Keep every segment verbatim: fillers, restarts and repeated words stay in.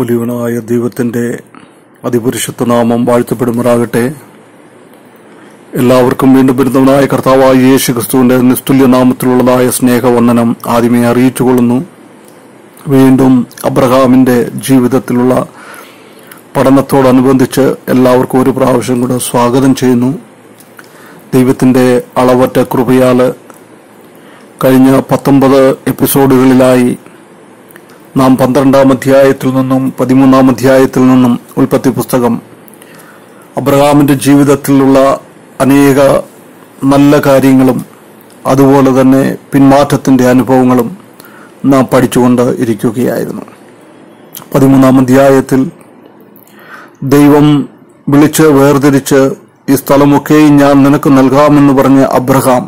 വലിയവനായ ദൈവത്തിന്റെ അതിപരിശുദ്ധ നാമം വാഴ്ത്തപ്പെടുമാറാകട്ടെ. എല്ലാവർക്കും വീണ്ടും വരുന്നവനായ കർത്താവായ യേശു ക്രിസ്തുവിന്റെ നിസ്തുല്യ നാമത്തിലുള്ളതായ സ്നേഹവന്ദനം ആദ്യമേ അറിയിച്ചുകൊള്ളുന്നു. വീണ്ടും അബ്രഹാമിന്റെ ജീവിതത്തിലുള്ള പഠനത്തോടനുബന്ധിച്ച് എല്ലാവർക്കും ഒരു പ്രാവശ്യം കൂടെ സ്വാഗതം ചെയ്യുന്നു. ദൈവത്തിന്റെ അളവറ്റ കൃപയാല് കഴിഞ്ഞ പത്തൊമ്പത് എപ്പിസോഡുകളിലായി നാം പന്ത്രണ്ടാം അധ്യായത്തിൽ നിന്നും പതിമൂന്നാം അധ്യായത്തിൽ നിന്നും ഉൽപ്പത്തി പുസ്തകം അബ്രഹാമിന്റെ ജീവിതത്തിലുള്ള അനേക നല്ല കാര്യങ്ങളും അതുപോലെ തന്നെ പിന്മാറ്റത്തിന്റെ അനുഭവങ്ങളും നാം പഠിച്ചുകൊണ്ട് ഇരിക്കുകയായിരുന്നു. പതിമൂന്നാം അധ്യായത്തിൽ ദൈവം വിളിച്ച് വേർതിരിച്ച് ഈ സ്ഥലമൊക്കെയും ഞാൻ നിനക്ക് നൽകാമെന്ന് പറഞ്ഞ അബ്രഹാം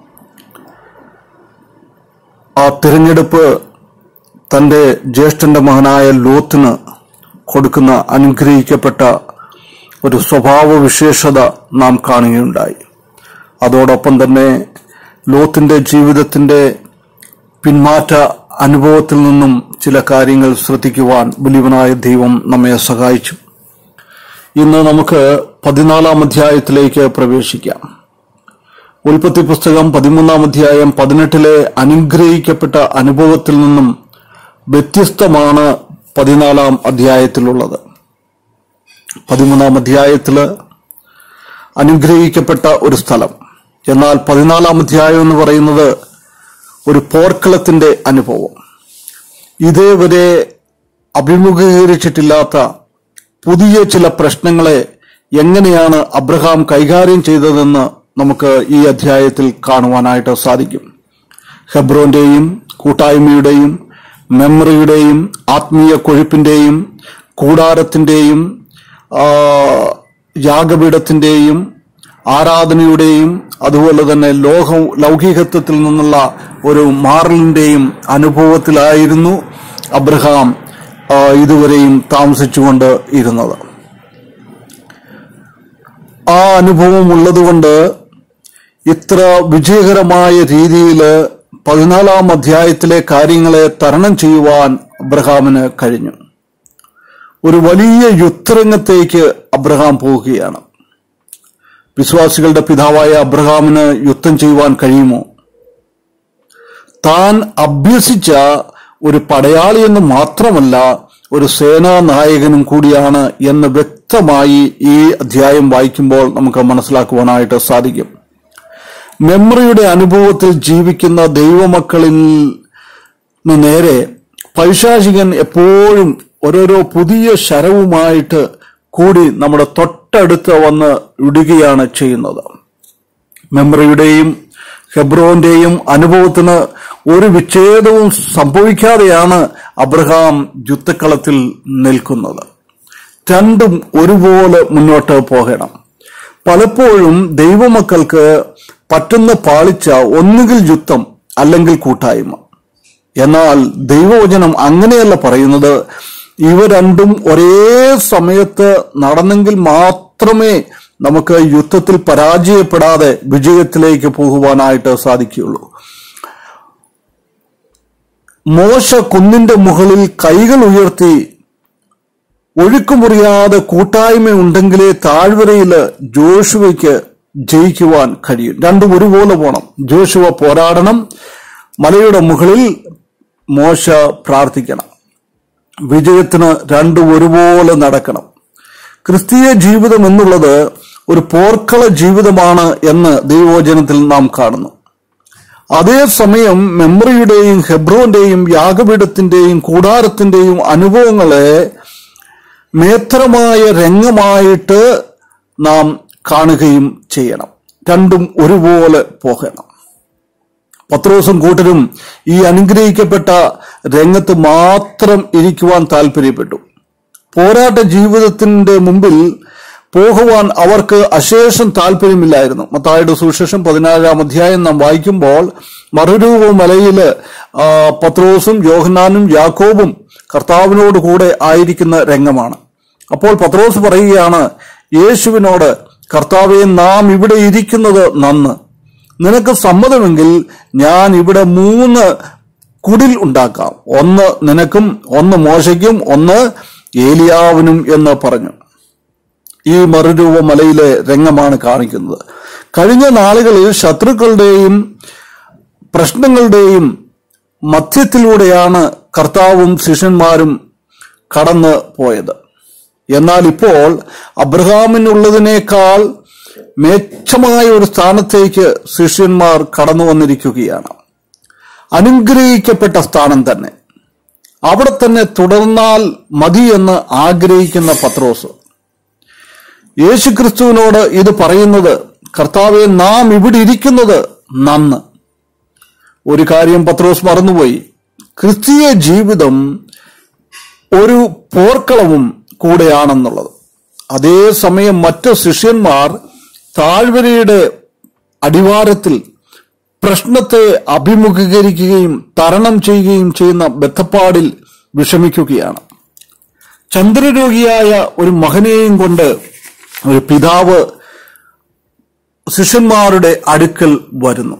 ആ തിരഞ്ഞെടുപ്പ് തന്റെ ജ്യേഷ്ഠന്റെ മകനായ ലോത്തിന് കൊടുക്കുന്ന അനുഗ്രഹിക്കപ്പെട്ട ഒരു സ്വഭാവ വിശേഷത നാം കാണുകയുണ്ടായി. അതോടൊപ്പം തന്നെ ലോത്തിന്റെ ജീവിതത്തിന്റെ പിന്മാറ്റ അനുഭവത്തിൽ നിന്നും ചില കാര്യങ്ങൾ ശ്രദ്ധിക്കുവാൻ വലിയവനായ ദൈവം നമ്മെ സഹായിച്ചു. ഇന്ന് നമുക്ക് പതിനാലാം അധ്യായത്തിലേക്ക് പ്രവേശിക്കാം. ഉൽപ്പത്തി പുസ്തകം പതിമൂന്നാം അധ്യായം പതിനെട്ടിലെ അനുഗ്രഹിക്കപ്പെട്ട അനുഭവത്തിൽ നിന്നും വ്യത്യസ്തമാണ് പതിനാലാം അധ്യായത്തിലുള്ളത്. പതിമൂന്നാം അധ്യായത്തില് അനുഗ്രഹിക്കപ്പെട്ട ഒരു സ്ഥലം, എന്നാൽ പതിനാലാം അധ്യായം എന്ന് പറയുന്നത് ഒരു പോർക്കളത്തിന്റെ അനുഭവം. ഇതേവരെ അഭിമുഖീകരിച്ചിട്ടില്ലാത്ത പുതിയ ചില പ്രശ്നങ്ങളെ എങ്ങനെയാണ് അബ്രഹാം കൈകാര്യം ചെയ്തതെന്ന് നമുക്ക് ഈ അധ്യായത്തിൽ കാണുവാനായിട്ട് സാധിക്കും. ഹെബ്രോന്റെയും കൂട്ടായ്മയുടെയും മെമ്മറിയുടെയും ആത്മീയ കൊഴുപ്പിന്റെയും കൂടാരത്തിന്റെയും യാഗപീഠത്തിന്റെയും ആരാധനയുടെയും അതുപോലെ തന്നെ ലോക ലൗകികത്വത്തിൽ നിന്നുള്ള ഒരു മാറലിന്റെയും അനുഭവത്തിലായിരുന്നു അബ്രഹാം ഇതുവരെയും താമസിച്ചുകൊണ്ട് ഇരുന്നത്. ആ അനുഭവം ഉള്ളതുകൊണ്ട് ഇത്ര വിജയകരമായ രീതിയിൽ പതിനാലാം അധ്യായത്തിലെ കാര്യങ്ങളെ തരണം ചെയ്യുവാൻ അബ്രഹാമിന് കഴിഞ്ഞു. ഒരു വലിയ യുദ്ധരംഗത്തേക്ക് അബ്രഹാം പോവുകയാണ്. വിശ്വാസികളുടെ പിതാവായ അബ്രഹാമിന് യുദ്ധം ചെയ്യുവാൻ കഴിയുമോ? താൻ അഭ്യസിച്ച ഒരു പടയാളി എന്ന് മാത്രമല്ല, ഒരു സേനാ നായകനും കൂടിയാണ് എന്ന് വ്യക്തമായി ഈ അധ്യായം വായിക്കുമ്പോൾ നമുക്ക് മനസ്സിലാക്കുവാനായിട്ട് സാധിക്കും. മെമ്മറിയുടെ അനുഭവത്തിൽ ജീവിക്കുന്ന ദൈവമക്കളിൽ നിന്ന് നേരെ പൈശാചികൻ എപ്പോഴും ഓരോരോ പുതിയ ശരവുമായിട്ട് കൂടി നമ്മുടെ തൊട്ടടുത്ത് വന്ന് ഇടുകയാണ് ചെയ്യുന്നത്. മെമ്മറിയുടെയും ഹെബ്രോന്റെയും അനുഭവത്തിന് ഒരു വിച്ഛേദവും സംഭവിക്കാതെയാണ് അബ്രഹാം യുദ്ധക്കളത്തിൽ നിൽക്കുന്നത്. രണ്ടും ഒരുപോലെ മുന്നോട്ട് പോകണം. പലപ്പോഴും ദൈവമക്കൾക്ക് പറ്റുന്ന പാളിച്ച ഒന്നുകിൽ യുദ്ധം അല്ലെങ്കിൽ കൂട്ടായ്മ. എന്നാൽ ദൈവവചനം അങ്ങനെയല്ല പറയുന്നത്. ഇവ രണ്ടും ഒരേ സമയത്ത് നടന്നെങ്കിൽ മാത്രമേ നമുക്ക് യുദ്ധത്തിൽ പരാജയപ്പെടാതെ വിജയത്തിലേക്ക് പോകുവാനായിട്ട് സാധിക്കുകയുള്ളൂ. മോശ കുന്നിന്റെ മുകളിൽ കൈകൾ ഉയർത്തി ഒഴുക്കുമുറിയാതെ കൂട്ടായ്മ ഉണ്ടെങ്കിലേ താഴ്വരയില് ജോഷുവയ്ക്ക് ജയിക്കുവാൻ കഴിയും. രണ്ടും ഒരുപോലെ പോണം. ജോഷുവ പോരാടണം, മലയുടെ മുകളിൽ മോശ പ്രാർത്ഥിക്കണം. വിജയത്തിന് രണ്ടും ഒരുപോലെ നടക്കണം. ക്രിസ്തീയ ജീവിതം എന്നുള്ളത് ഒരു പോർക്കള ജീവിതമാണ് എന്ന് ദൈവവചനത്തിൽ നാം കാണുന്നു. അതേസമയം മെമ്മറിയുടെയും ഹെബ്രോന്റെയും യാഗപീഠത്തിന്റെയും കൂടാരത്തിന്റെയും അനുഭവങ്ങളെ മേത്രമായ രംഗമായിട്ട് നാം കാണുകയും ചെയ്യണം. രണ്ടും ഒരുപോലെ പോകണം. പത്രോസും കൂട്ടരും ഈ അനുഗ്രഹിക്കപ്പെട്ട രംഗത്ത് മാത്രം ഇരിക്കുവാൻ താല്പര്യപ്പെട്ടു. പോരാട്ട ജീവിതത്തിന്റെ മുമ്പിൽ പോകുവാൻ അവർക്ക് അശേഷം താല്പര്യമില്ലായിരുന്നു. മത്തായിയുടെ സുവിശേഷം പതിനാറാം അധ്യായം നാം വായിക്കുമ്പോൾ മറുരൂപ മലയില് പത്രോസും യോഹന്നാനും യാക്കോബും കർത്താവിനോട് കൂടെ ആയിരിക്കുന്ന രംഗമാണ്. അപ്പോൾ പത്രോസ് പറയുകയാണ് യേശുവിനോട്, കർത്താവേ, നാം ഇവിടെ ഇരിക്കുന്നത് നന്ന്. നിനക്ക് സമ്മതമെങ്കിൽ ഞാൻ ഇവിടെ മൂന്ന് കുടിൽ ഉണ്ടാക്കാം. ഒന്ന് നിനക്കും, ഒന്ന് മോശയ്ക്കും, ഒന്ന് ഏലിയാവിനും എന്ന് പറഞ്ഞു. ഈ മറുരൂപ മലയിലെ രംഗമാണ് കാണിക്കുന്നത്. കഴിഞ്ഞ നാളുകളിൽ ശത്രുക്കളുടെയും പ്രശ്നങ്ങളുടെയും മധ്യത്തിലൂടെയാണ് കർത്താവും ശിഷ്യന്മാരും കടന്നു പോയത്. എന്നാൽ ഇപ്പോൾ അബ്രഹാമിനുള്ളതിനേക്കാൾ മേച്ഛമായ ഒരു സ്ഥാനത്തേക്ക് ശിഷ്യന്മാർ കടന്നു വന്നിരിക്കുകയാണ്. അനുഗ്രഹിക്കപ്പെട്ട സ്ഥാനം തന്നെ. അവിടെ തന്നെ തുടർന്നാൽ മതി എന്ന് ആഗ്രഹിക്കുന്ന പത്രോസ് യേശുക്രിസ്തുവിനോട് ഇത് പറയുന്നത്, കർത്താവെ, നാം ഇവിടെ ഇരിക്കുന്നത് നന്ന്. ഒരു കാര്യം പത്രോസ് മറന്നുപോയി. ക്രിസ്തീയ ജീവിതം ഒരു പോർക്കളവും കൂടെയാണെന്നുള്ളത്. അതേസമയം മറ്റു ശിഷ്യന്മാർ താഴ്വരയുടെ അടിവാരത്തിൽ പ്രശ്നത്തെ അഭിമുഖീകരിക്കുകയും തരണം ചെയ്യുകയും ചെയ്യുന്ന ബദ്ധപ്പാടിൽ വിഷമിക്കുകയാണ്. ചന്ദ്രരോഗിയായ ഒരു മകനെയും കൊണ്ട് ഒരു പിതാവ് ശിഷ്യന്മാരുടെ അടുക്കൽ വരുന്നു.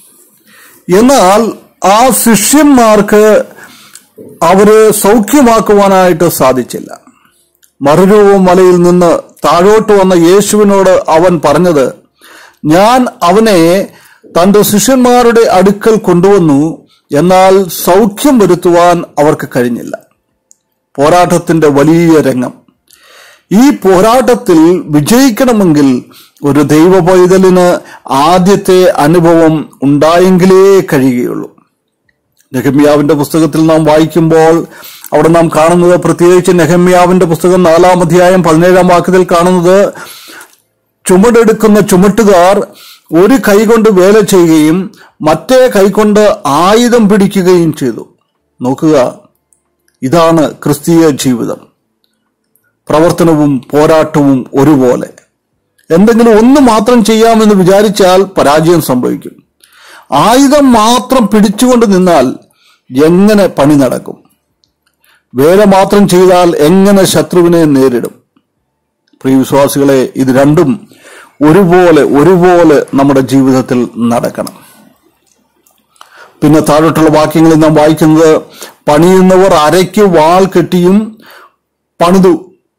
എന്നാൽ ആ ശിഷ്യന്മാർക്ക് അവരെ സൗഖ്യമാക്കുവാനായിട്ട് സാധിച്ചില്ല. മറുരൂപ മലയിൽ നിന്ന് താഴോട്ട് വന്ന യേശുവിനോട് അവൻ പറഞ്ഞത്, ഞാൻ അവനെ തന്റെ ശിഷ്യന്മാരുടെ അടുക്കൽ കൊണ്ടുവന്നു, എന്നാൽ സൗഖ്യം വരുത്തുവാൻ അവർക്ക് കഴിഞ്ഞില്ല. പോരാട്ടത്തിന്റെ വലിയ രംഗം. ഈ പോരാട്ടത്തിൽ വിജയിക്കണമെങ്കിൽ ഒരു ദൈവ പൈതലിന് ആദ്യത്തെ അനുഭവം ഉണ്ടായെങ്കിലേ കഴിയുകയുള്ളൂ. നെഹമ്യാവിന്റെ പുസ്തകത്തിൽ നാം വായിക്കുമ്പോൾ അവിടെ നാം കാണുന്നത്, പ്രത്യേകിച്ച് നെഹമ്യാവിന്റെ പുസ്തകം നാലാം അധ്യായം പതിനേഴാം വാക്യത്തിൽ കാണുന്നത്, ചുമടെടുക്കുന്ന ചുമട്ടുകാർ ഒരു കൈകൊണ്ട് വേല ചെയ്യുകയും മറ്റേ കൈകൊണ്ട് ആയുധം പിടിക്കുകയും ചെയ്തു. നോക്കുക, ഇതാണ് ക്രിസ്തീയ ജീവിതം. പ്രവർത്തനവും പോരാട്ടവും ഒരുപോലെ. എന്തെങ്കിലും ഒന്ന് മാത്രം ചെയ്യാമെന്ന് വിചാരിച്ചാൽ പരാജയം സംഭവിക്കും. ആയുധം മാത്രം പിടിച്ചുകൊണ്ട് നിന്നാൽ എങ്ങനെ പണി നടക്കും? വേല മാത്രം ചെയ്താൽ എങ്ങനെ ശത്രുവിനെ നേരിടും? പ്രിയ വിശ്വാസികളെ, ഇത് രണ്ടും ഒരുപോലെ ഒരുപോലെ നമ്മുടെ ജീവിതത്തിൽ നടക്കണം. പിന്നെ താഴോട്ടുള്ള വാക്യങ്ങളിൽ നാം വായിക്കുന്നത്, പണിയുന്നവർ അരയ്ക്ക് വാൾ കെട്ടിയും പണിതു.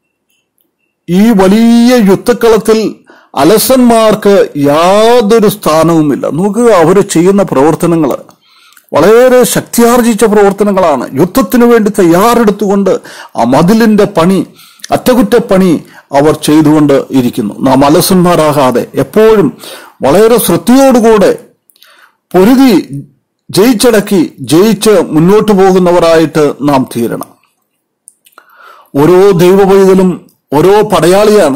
ഈ വലിയ യുദ്ധക്കളത്തിൽ അലസന്മാർക്ക് യാതൊരു സ്ഥാനവുമില്ല. നോക്കുക, അവർ ചെയ്യുന്ന പ്രവർത്തനങ്ങൾ വളരെ ശക്തിയാർജിച്ച പ്രവർത്തനങ്ങളാണ്. യുദ്ധത്തിനു വേണ്ടി തയ്യാറെടുത്തുകൊണ്ട് ആ മതിലിന്റെ പണി, അറ്റകുറ്റപ്പണി അവർ ചെയ്തുകൊണ്ട് ഇരിക്കുന്നു. നാം അലസന്മാരാകാതെ എപ്പോഴും വളരെ ശ്രദ്ധയോടുകൂടെ പൊരുതി ജയിച്ചടക്കി ജയിച്ച് മുന്നോട്ട് പോകുന്നവരായിട്ട് നാം തീരണം. ഓരോ ദൈവ പൈതലും ഓരോ പടയാളിയാണ്.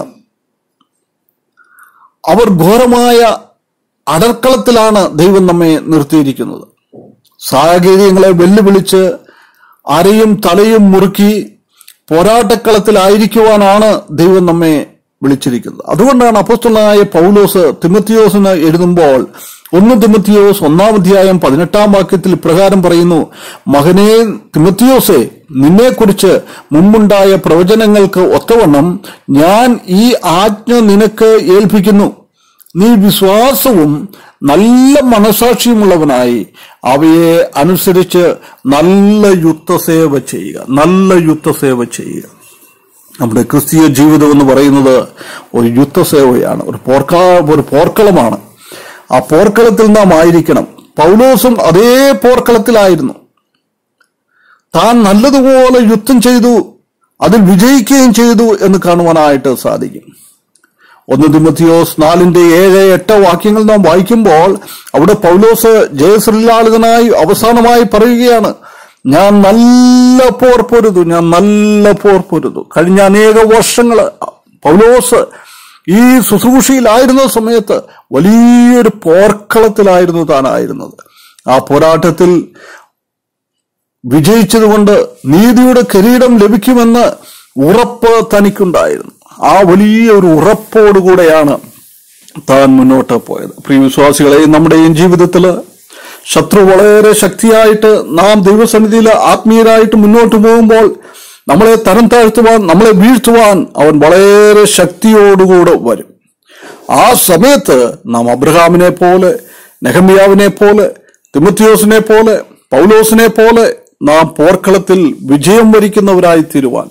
അവർ ഘോരമായ അടർക്കളത്തിലാണ് ദൈവം നമ്മെ നിർത്തിയിരിക്കുന്നത്. സാഹചര്യങ്ങളെ വെല്ലുവിളിച്ച് അരയും തലയും മുറുക്കി പോരാട്ടക്കളത്തിലായിരിക്കുവാനാണ് ദൈവം നമ്മെ വിളിച്ചിരിക്കുന്നത്. അതുകൊണ്ടാണ് അപ്പോസ്തലനായ പൗലോസ് തിമത്തിയോസിന് എഴുതുമ്പോൾ ഒന്ന് തിമത്തിയോസ് ഒന്നാം അധ്യായം പതിനെട്ടാം വാക്യത്തിൽ ഇപ്രകാരം പറയുന്നു, മകനേ തിമത്തിയോസേ, നിന്നെക്കുറിച്ച് മുമ്പുണ്ടായ പ്രവചനങ്ങൾക്ക് ഒത്തവണ്ണം ഞാൻ ഈ ആജ്ഞ നിനക്ക് ഏൽപ്പിക്കുന്നു. നീ വിശ്വാസവും നല്ല മനസാക്ഷിയുമുള്ളവനായി അവയെ അനുസരിച്ച് നല്ല യുദ്ധസേവ ചെയ്യുക. നല്ല യുദ്ധസേവ ചെയ്യുക. നമ്മുടെ ക്രിസ്തീയ ജീവിതം എന്ന് പറയുന്നത് ഒരു യുദ്ധസേവയാണ്, ഒരു പോർക്ക ഒരു പോർക്കളമാണ്. ആ പോർക്കളത്തിൽ നാം ആയിരിക്കണം. പൗലോസും അതേ പോർക്കളത്തിലായിരുന്നു. താൻ നല്ലതുപോലെ യുദ്ധം ചെയ്തു, അതിൽ വിജയിക്കുകയും ചെയ്തു എന്ന് കാണുവാനായിട്ട് സാധിക്കും. ഒന്ന് തിമത്തിയോസ് നാലിന്റെ ഏഴ് എട്ട് വാക്യങ്ങൾ നാം വായിക്കുമ്പോൾ അവിടെ പൗലോസ് ജയശ്രീലാളിതനായി അവസാനമായി പറയുകയാണ്, ഞാൻ നല്ല പോർ പൊരുതു, ഞാൻ നല്ല പോർ പൊരുതു. കഴിഞ്ഞ അനേക വർഷങ്ങൾ പൗലോസ് ഈ ശുശ്രൂഷയിലായിരുന്ന സമയത്ത് വലിയൊരു പോർക്കളത്തിലായിരുന്നു താനായിരുന്നത്. ആ പോരാട്ടത്തിൽ വിജയിച്ചതുകൊണ്ട് നീതിയുടെ കിരീടം ലഭിക്കുമെന്ന് ഉറപ്പ് തനിക്കുണ്ടായിരുന്നു. ആ വലിയ ഒരു ഉറപ്പോടുകൂടെയാണ് താൻ മുന്നോട്ട് പോയത്. പ്രിയ വിശ്വാസികളെ, നമ്മുടെയും ജീവിതത്തിൽ ശത്രു വളരെ ശക്തിയായിട്ട് നാം ദൈവസന്നിധിയിൽ ആത്മീയരായിട്ട് മുന്നോട്ട് പോകുമ്പോൾ നമ്മളെ തരം താഴ്ത്തുവാൻ, നമ്മളെ വീഴ്ത്തുവാൻ അവൻ വളരെ ശക്തിയോടുകൂടെ വരും. ആ സമയത്ത് നാം അബ്രഹാമിനെ പോലെ, നെഹമ്യാവിനെ പോലെ, തിമത്തിയോസിനെ പോലെ, പൗലോസിനെ പോലെ നാം പോർക്കളത്തിൽ വിജയം വരിക്കുന്നവരായി തീരുവാൻ,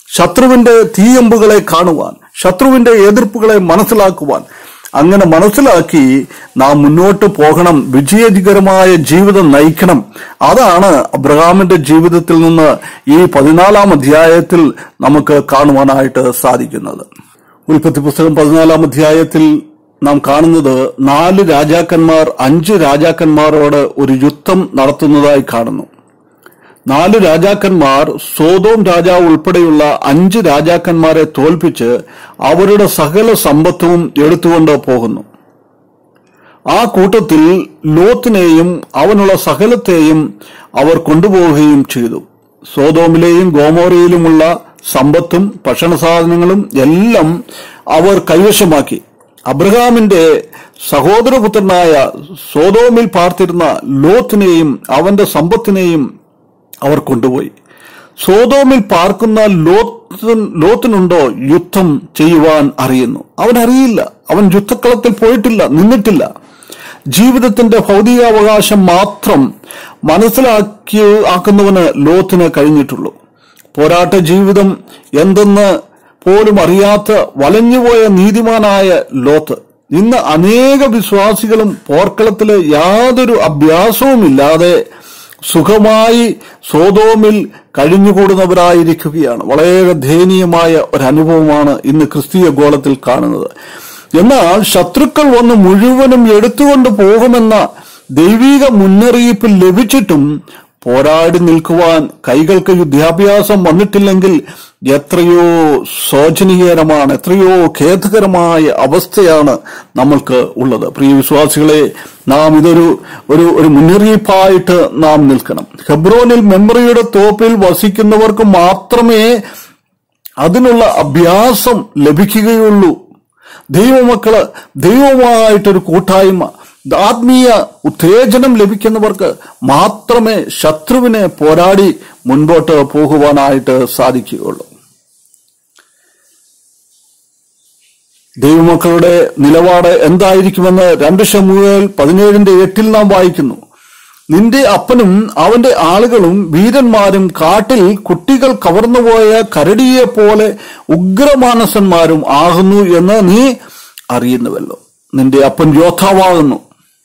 ശത്രുവിന്റെ തീയമ്പുകളെ കാണുവാൻ, ശത്രുവിന്റെ എതിർപ്പുകളെ മനസ്സിലാക്കുവാൻ. അങ്ങനെ മനസ്സിലാക്കി നാം മുന്നോട്ട് പോകണം, വിജയകരമായ ജീവിതം നയിക്കണം. അതാണ് അബ്രഹാമിന്റെ ജീവിതത്തിൽ നിന്ന് ഈ പതിനാലാം അധ്യായത്തിൽ നമുക്ക് കാണുവാനായിട്ട് സാധിക്കുന്നത്. ഉൽപ്പത്തി പുസ്തകം പതിനാലാം അധ്യായത്തിൽ നാം കാണുന്നത് നാല് രാജാക്കന്മാർ അഞ്ച് രാജാക്കന്മാരോട് ഒരു യുദ്ധം നടത്തുന്നതായി കാണുന്നു. നാല് രാജാക്കന്മാർ സോദോം രാജാവ് ഉൾപ്പെടെയുള്ള അഞ്ച് രാജാക്കന്മാരെ തോൽപ്പിച്ച് അവരുടെ സകല സമ്പത്തും എടുത്തുകൊണ്ട് പോകുന്നു. ആ കൂട്ടത്തിൽ ലോത്തിനെയും അവനുള്ള സകലത്തെയും അവർ കൊണ്ടുപോവുകയും ചെയ്തു. സോദോമിലെയും ഗോമോരയിലുമുള്ള സമ്പത്തും ഭക്ഷണസാധനങ്ങളും എല്ലാം അവർ കൈവശമാക്കി. അബ്രഹാമിന്റെ സഹോദരപുത്രനായ സോദോമിൽ പാർത്തിരുന്ന ലോത്തിനെയും അവന്റെ സമ്പത്തിനെയും അവർ കൊണ്ടുപോയി. സോദോമിൽ പാർക്കുന്ന ലോത്ത് ലോത്തിനുണ്ടോ യുദ്ധം ചെയ്യുവാൻ അറിയുന്നു? അവൻ അറിയില്ല. അവൻ യുദ്ധക്കളത്തിൽ പോയിട്ടില്ല, നിന്നിട്ടില്ല. ജീവിതത്തിന്റെ ഭൗതികാവകാശം മാത്രം മനസ്സിലാക്കി ആക്കുന്നവന് ലോത്തിന് കഴിഞ്ഞിട്ടുള്ളൂ. പോരാട്ട ജീവിതം എന്തെന്ന് പോലും അറിയാത്ത വലഞ്ഞുപോയ നീതിമാനായ ലോത്ത്. ഇന്ന് അനേക വിശ്വാസികളും പോർക്കളത്തില് യാതൊരു അഭ്യാസവുമില്ലാതെ സുഖമായി സോദോമിൽ കഴിഞ്ഞുകൂടുന്നവരായിരിക്കുകയാണ്. വളരെ ദയനീയമായ ഒരനുഭവമാണ് ഇന്ന് ക്രിസ്തീയ ഗോളത്തിൽ കാണുന്നത്. എന്നാൽ ശത്രുക്കൾ വന്ന് മുഴുവനും എടുത്തുകൊണ്ട് പോകുമെന്ന ദൈവിക മുന്നറിയിപ്പ് ലഭിച്ചിട്ടും പോരാടി നിൽക്കുവാൻ കൈകൾക്ക് യുദ്ധാഭ്യാസം വന്നിട്ടില്ലെങ്കിൽ എത്രയോ ശോചനീയകരമാണ്, എത്രയോ ഖേദകരമായ അവസ്ഥയാണ് നമ്മൾക്ക് ഉള്ളത്. പ്രിയ വിശ്വാസികളെ, നാം ഇതൊരു ഒരു ഒരു മുന്നറിയിപ്പായിട്ട് നാം നിൽക്കണം. ഹെബ്രോനിൽ മെമ്മറിയുടെ തോപ്പിൽ വസിക്കുന്നവർക്ക് മാത്രമേ അതിനുള്ള അഭ്യാസം ലഭിക്കുകയുള്ളൂ. ദൈവമക്കള്, ദൈവമായിട്ടൊരു കൂട്ടായ്മ, ആത്മീയ ഉത്തേജനം ലഭിക്കുന്നവർക്ക് മാത്രമേ ശത്രുവിനെ പോരാടി മുൻപോട്ട് പോകുവാനായിട്ട് സാധിക്കുകയുള്ളൂ. ദൈവമക്കളുടെ നിലപാട് എന്തായിരിക്കുമെന്ന് രണ്ട് ശമൂവേൽ പതിനേഴിന്റെ എട്ടിൽ നാം വായിക്കുന്നു. നിന്റെ അപ്പനും അവന്റെ ആളുകളും വീരന്മാരും കാട്ടിൽ കുട്ടികൾ കവർന്നുപോയ കരടിയെ പോലെ ഉഗ്രമാനസന്മാരും ആകുന്നു എന്ന് നീ അറിയുന്നുവല്ലോ. നിന്റെ അപ്പൻ യോദ്ധാവാകുന്നു.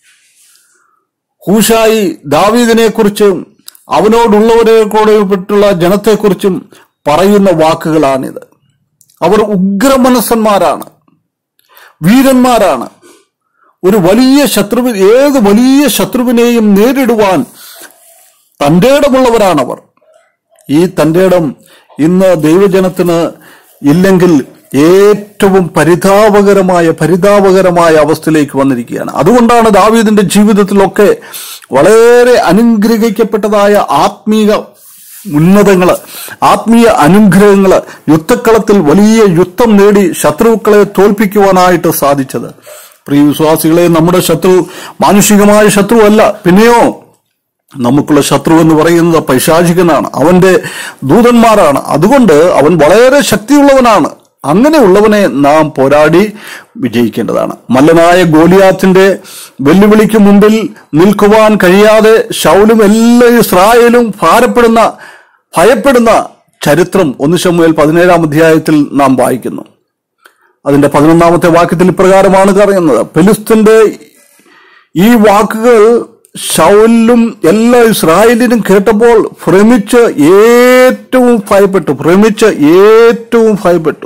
ഹൂശായി ദാവീദിനെ കുറിച്ചും അവനോടുള്ളവരെ കൂടെപ്പെട്ടുള്ള ജനത്തെക്കുറിച്ചും പറയുന്ന വാക്കുകളാണിത്. അവർ ഉഗ്രമനസ്സന്മാരാണ്, വീരന്മാരാണ്. ഒരു വലിയ ശത്രുവിൻ ഏത് വലിയ ശത്രുവിനെയും നേരിടുവാൻ തന്റെ ഇടമുള്ളവരാണവർ. ഈ തന്റെ ഇടം ഇന്ന് ദൈവജനത്തിന് ഇല്ലെങ്കിൽ ഏറ്റവും പരിതാപകരമായ പരിതാപകരമായ അവസ്ഥയിലേക്ക് വന്നിരിക്കുകയാണ്. അതുകൊണ്ടാണ് ദാവീദിന്റെ ജീവിതത്തിലൊക്കെ വളരെ അനുഗ്രഹിക്കപ്പെട്ടതായ ആത്മീയ ഉന്നതങ്ങള്, ആത്മീയ അനുഗ്രഹങ്ങള്, യുദ്ധക്കളത്തിൽ വലിയ യുദ്ധം നേടി ശത്രുക്കളെ തോൽപ്പിക്കുവാനായിട്ട് സാധിച്ചത്. പ്രിയ വിശ്വാസികളെ, നമ്മുടെ ശത്രു മാനുഷികമായ ശത്രുവല്ല, പിന്നെയോ നമുക്കുള്ള ശത്രു എന്ന് പറയുന്നത് പൈശാചികനാണ്, അവന്റെ ദൂതന്മാരാണ്. അതുകൊണ്ട് അവൻ വളരെ ശക്തിയുള്ളവനാണ്. അങ്ങനെയുള്ളവനെ നാം പോരാടി വിജയിക്കേണ്ടതാണ്. മല്ലനായ ഗോലിയാത്തിന്റെ വെല്ലുവിളിക്ക് മുമ്പിൽ നിൽക്കുവാൻ കഴിയാതെ ശൗലും എല്ലാ ഇസ്രായേലും ഭാരപ്പെടുന്ന ഭയപ്പെടുന്ന ചരിത്രം ഒന്ന് ശമൂവേൽ പതിനേഴാം അധ്യായത്തിൽ നാം വായിക്കുന്നു. അതിന്റെ പതിനൊന്നാമത്തെ വാക്യത്തിൽ ഇപ്രകാരമാണ് പറയുന്നത്: ഫെലിസ്ത്യന്റെ ഈ വാക്കുകൾ ശൗലും എല്ലാ ഇസ്രായേലിനും കേട്ടപ്പോൾ ഭ്രമിച്ച് ഏറ്റവും ഭയപ്പെട്ടു ഭ്രമിച്ച് ഏറ്റവും ഭയപ്പെട്ടു.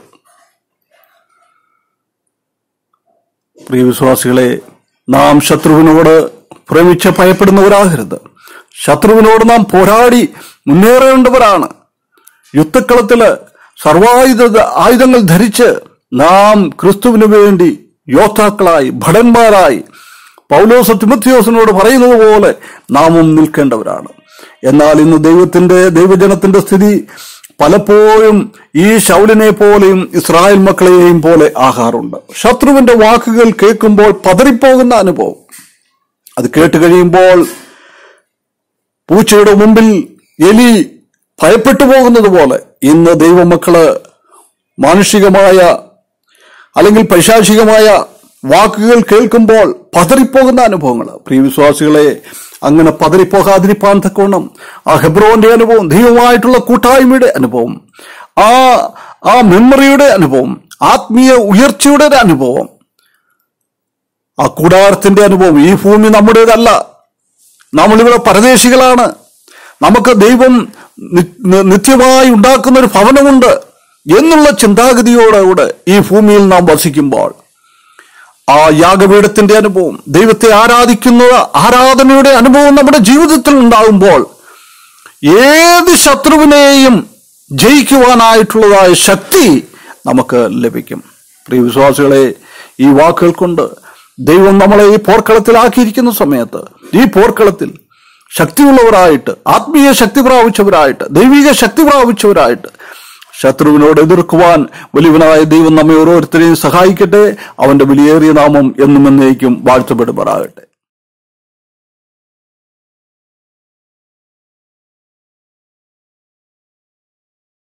പ്രിയ വിശ്വാസികളെ, നാം ശത്രുവിനോട് ഭ്രമിച്ച് ഭയപ്പെടുന്നവരാകരുത്. ശത്രുവിനോട് നാം പോരാടി മുന്നേറേണ്ടവരാണ്. യുദ്ധക്കളത്തില് സർവായുധ ആയുധങ്ങൾ ധരിച്ച് നാം ക്രിസ്തുവിനു വേണ്ടി യോദ്ധാക്കളായി ഭടന്മാരായി പൗലോസ് തിമോഥെയോസിനോട് പറയുന്നത് പോലെ നാമും നിൽക്കേണ്ടവരാണ്. എന്നാൽ ഇന്ന് ദൈവത്തിന്റെ ദൈവജനത്തിന്റെ സ്ഥിതി പലപ്പോഴും ഈ ശൗലിനെ പോലെയും ഇസ്രായേൽ മക്കളെയും പോലെ ആകാറുണ്ട്. ശത്രുവിന്റെ വാക്കുകൾ കേൾക്കുമ്പോൾ പതറിപ്പോകുന്ന അനുഭവം. അത് കേട്ട് കഴിയുമ്പോൾ പൂച്ചയുടെ മുമ്പിൽ എലി ഭയപ്പെട്ടു പോകുന്നത് പോലെ ഇന്ന് ദൈവമക്കള് മാനുഷികമായ അല്ലെങ്കിൽ പൈശാചികമായ വാക്കുകൾ കേൾക്കുമ്പോൾ പതറിപ്പോകുന്ന അനുഭവങ്ങൾ. പ്രിയ വിശ്വാസികളെ, അങ്ങനെ പതറിപ്പോകാതിരിപ്പാൻ തക്കോണം ആ ഹെബ്രോന്റെ അനുഭവം, ദൈവമായിട്ടുള്ള കൂട്ടായ്മയുടെ അനുഭവം, ആ ആ മെമ്മറിയുടെ അനുഭവം, ആത്മീയ ഉയർച്ചയുടെ ഒരു അനുഭവം, ആ കൂടാരത്തിന്റെ അനുഭവം. ഈ ഭൂമി നമ്മുടേതല്ല, നമ്മളിവിടെ പരദേശികളാണ്. നമുക്ക് ദൈവം നിത്യമായി ഉണ്ടാക്കുന്ന ഒരു ഭവനമുണ്ട് എന്നുള്ള ചിന്താഗതിയോടുകൂടെ ഈ ഭൂമിയിൽ നാം വസിക്കുമ്പോൾ, ആ യാഗപീഠത്തിന്റെ അനുഭവം, ദൈവത്തെ ആരാധിക്കുന്ന ആരാധനയുടെ അനുഭവം നമ്മുടെ ജീവിതത്തിൽ ഉണ്ടാകുമ്പോൾ ഏത് ശത്രുവിനെയും ജയിക്കുവാനായിട്ടുള്ളതായ ശക്തി നമുക്ക് ലഭിക്കും. പ്രിയ വിശ്വാസികളെ, ഈ വാക്കുകൾ കൊണ്ട് ദൈവം നമ്മളെ ഈ പോർക്കളത്തിലാക്കിയിരിക്കുന്ന സമയത്ത് ഈ പോർക്കളത്തിൽ ശക്തിയുള്ളവരായിട്ട്, ആത്മീയ ശക്തി പ്രാപിച്ചവരായിട്ട്, ദൈവിക ശക്തി പ്രാപിച്ചവരായിട്ട് ശത്രുവിനോട് എതിർക്കുവാൻ വലിയവനായ ദൈവം നമ്മെ ഓരോരുത്തരെയും സഹായിക്കട്ടെ. അവന്റെ വിലയേറിയ നാമം എന്നും എന്നേക്കും വാഴ്ത്തപ്പെടുമാറാകട്ടെ.